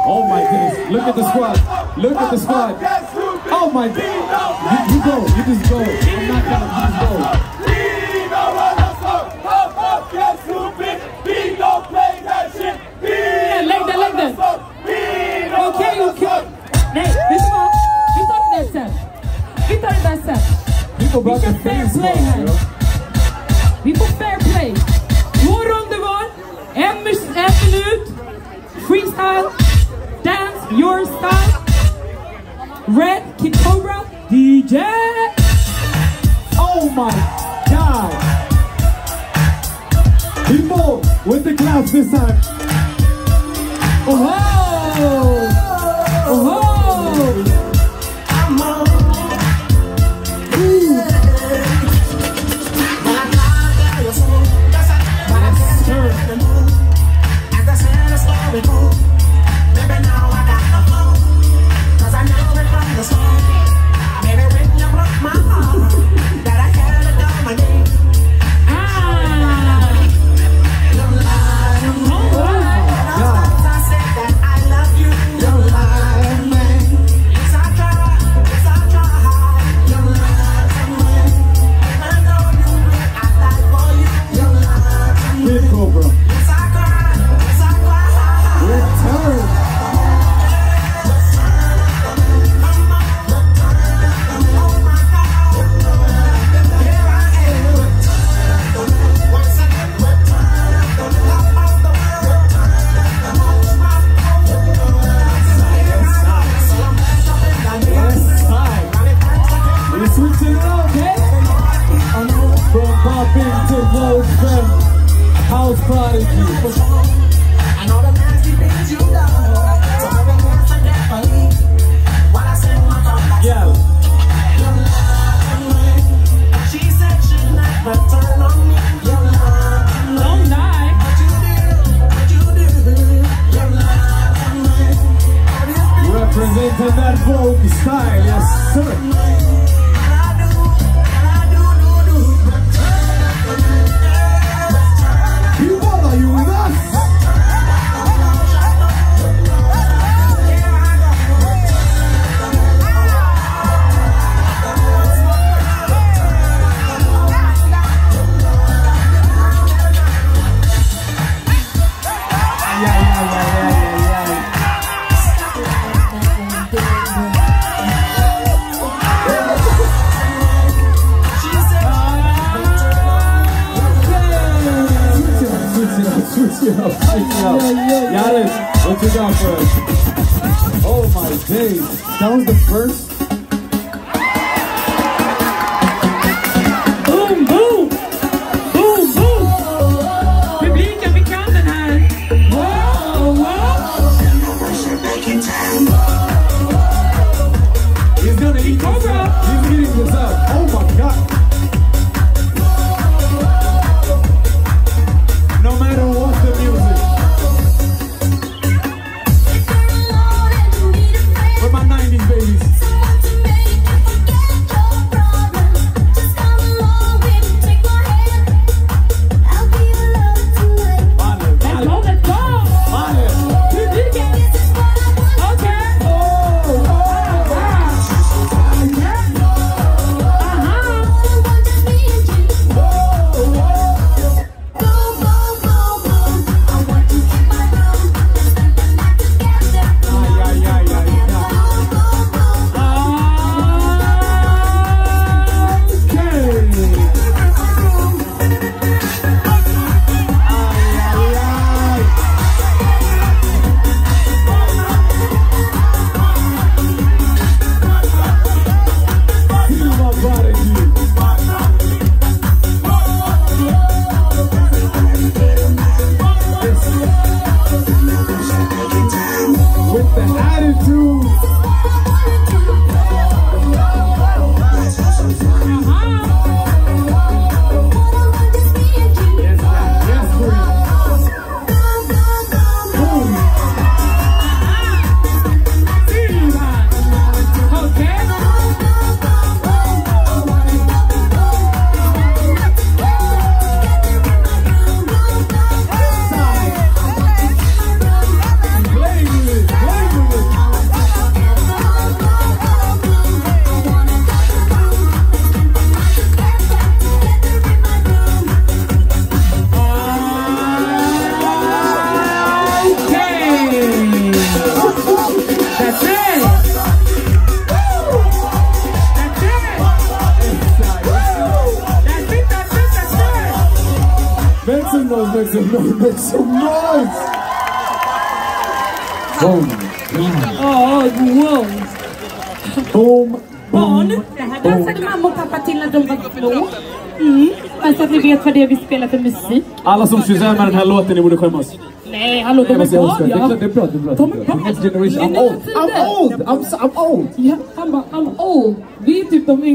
Oh my goodness. Look at the squad. Look at the squad. Oh my God. You go. You just go. I'm not gonna. You just go. Yeah, like that. Okay. Nee, weet je wat? Wie thought that set? People brought the fair fans play, out, man. bro. People fair play. 2 ronde gewoon. 1 minuut. Freestyle. Dance your style. Red Kid Cobra. DJ. Oh my God. People with the claps this time. Oh. House Prodigy. I know the nasty things you done. So I've been forgetfully. While I sing my tongue back. Yeah. She said she'd never turn on me. You're lying. Don't die. But you did. You're lying. Representing that Vogue style, yes sir. Are you with us? Switch it up. Yaris, what you got for us? Oh my days. That was the first. Boom, boom. Boom, boom. Publiken, vi kan den här. Wow. He's gonna eat Cobra. He's eating this up. Oh my God. No matter what the music. With my 90s babies. Play with it. Make some noise, make some noise, make some noise! Boom! Wow! Boom! Barn, det här dansade mamma och pappa till när de var små. Alltså att ni vet vad det är vi spelar för musik. Alla som kör med den här låten, ni borde skämmas. Nej, hallå, de är bra, ja. Det är bra, det är bra. De är bra. Next generation. I'm old! I'm old! I'm old! Ja, han bara, I'm old. Vi är typ de